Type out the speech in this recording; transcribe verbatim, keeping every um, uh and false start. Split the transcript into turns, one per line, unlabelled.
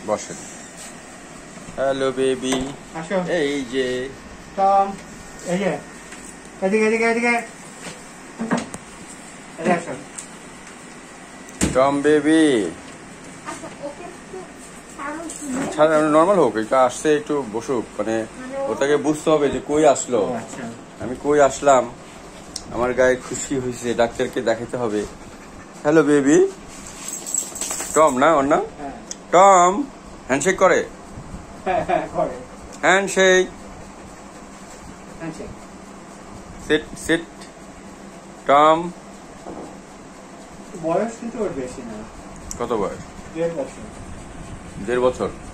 বসেন। Hello baby,
আসো।
এই যে
টম, এই যে এদিকে এদিকে এদিকে আসো।
টম বেবি, নর্মাল হোক, একটু আসছে, একটু বসুক, মানে ওটাকে বুঝতে হবে যে কই আসলো, আমি কই আসলাম, আমার গায়ে খুশি হয়েছে, ডাক্তারকে দেখাতে হবে। হ্যালো বেবি, টম না ওর নাম? টম হ্যান্ডশেক করে, হ্যান্ডশেক, সিট সিট। টম
বয়স কিন্তু ওর বেশি না।
কত বয়স?
দেড় বছর।
দেড় বছর